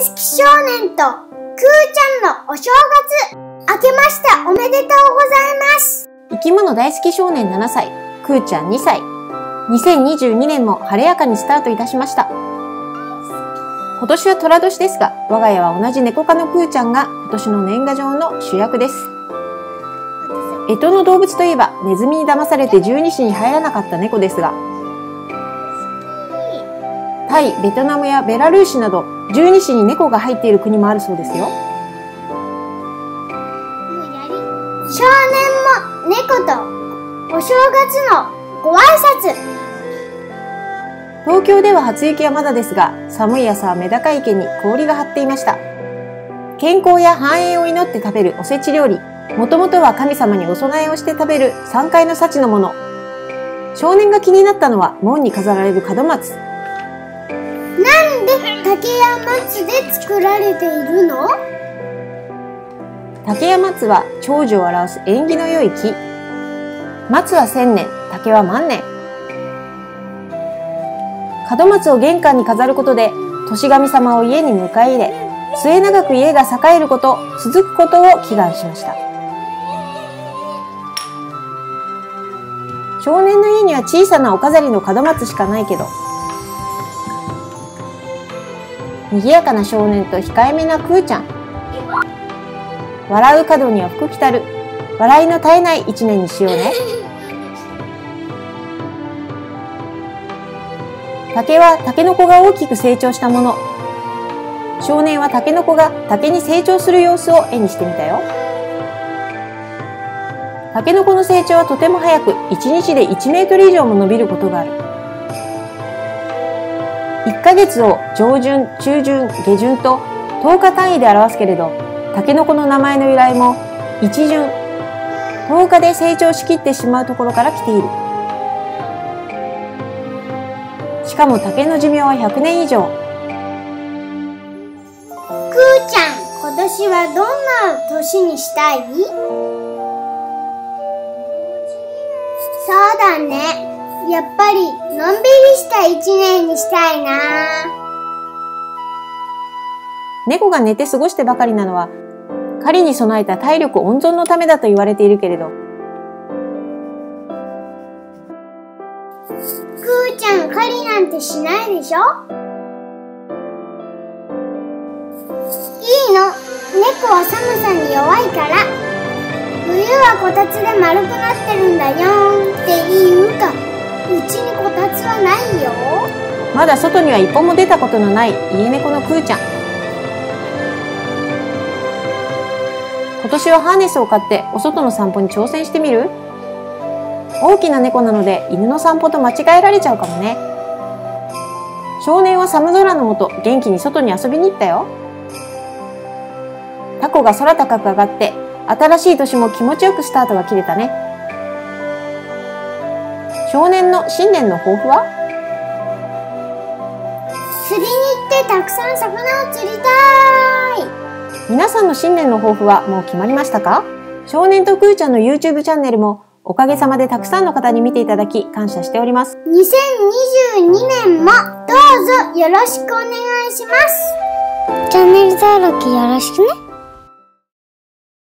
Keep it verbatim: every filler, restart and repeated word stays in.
好き少年とくーちゃんのお正月、明けましておめでとうございます。 生き物大好き少年ななさい、くーちゃんにさい。にせんにじゅうにねんも晴れやかにスタートいたしました。今年は寅年ですが、我が家は同じ猫科のくーちゃんが今年の年賀状の主役です。干支の動物といえば、ネズミに騙されて十二支に入らなかった猫ですが、タイ、ベトナムやベラルーシなど十二支に猫が入っている国もあるそうですよ。 少年も猫とお正月のご挨拶。 東京では初雪はまだですが、寒い朝はメダカ池に氷が張っていました。健康や繁栄を祈って食べるおせち料理。もともとは神様にお供えをして食べる山海の幸のもの。少年が気になったのは門に飾られる門松。 なんで竹や松で作られているの？ 竹や松は長寿を表す縁起の良い木。松は千年、竹は万年。門松を玄関に飾ることで、年神様を家に迎え入れ、末永く家が栄えること、続くことを祈願しました。少年の家には小さなお飾りの門松しかないけど、賑やかな少年と控えめなくーちゃん。笑う門には福来たる。笑いの絶えない一年にしようね。竹はタケノコが大きく成長したもの。少年はタケノコが竹に成長する様子を絵にしてみたよ。タケノコの成長はとても早く、いちにちでいちメートル以上も伸びることがある。いっかげつを上旬、中旬、下旬ととおか単位で表すけれど、タケノコの名前の由来も一旬、とおかで成長しきってしまうところから来ている。しかも竹の寿命はひゃくねん以上。 くーちゃん、今年はどんな年にしたい？そうだね。やっぱりのんびりした一年にしたいな。 猫が寝て過ごしてばかりなのは、狩りに備えた体力温存のためだと言われているけれど、 くーちゃん狩りなんてしないでしょ？いいの。猫は寒さに弱いから。冬はこたつで丸くなってるんだよって言うか。うちにこたつはないよ。 まだ外には一歩も出たことのない家猫のくーちゃん。今年はハーネスを買ってお外の散歩に挑戦してみる？大きな猫なので犬の散歩と間違えられちゃうかもね。少年は寒空の下、元気に外に遊びに行ったよ。タコが空高く上がって、新しい年も気持ちよくスタートが切れたね。少年の新年の抱負は？ 釣りに行ってたくさん魚を釣りたい。 皆さんの新年の抱負はもう決まりましたか？少年とくーちゃんの YouTube チャンネルもおかげさまでたくさんの方に見ていただき感謝しております。 にせんにじゅうにねんもどうぞよろしくお願いします。チャンネル登録よろしくね。